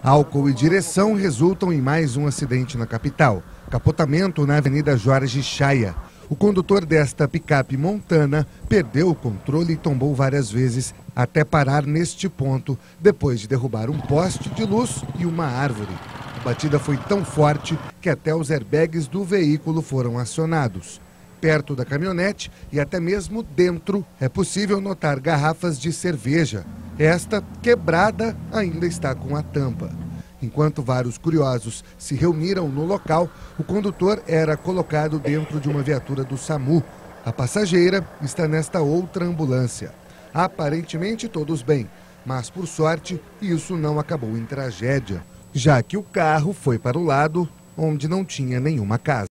Álcool e direção resultam em mais um acidente na capital. Capotamento na Avenida Jorge Chaia. O condutor desta picape montana perdeu o controle e tombou várias vezes até parar neste ponto, depois de derrubar um poste de luz e uma árvore. A batida foi tão forte que até os airbags do veículo foram acionados. Perto da caminhonete e até mesmo dentro é possível notar garrafas de cerveja. Esta, quebrada, ainda está com a tampa. Enquanto vários curiosos se reuniram no local, o condutor era colocado dentro de uma viatura do SAMU. A passageira está nesta outra ambulância. Aparentemente todos bem, mas por sorte isso não acabou em tragédia, já que o carro foi para o lado onde não tinha nenhuma casa.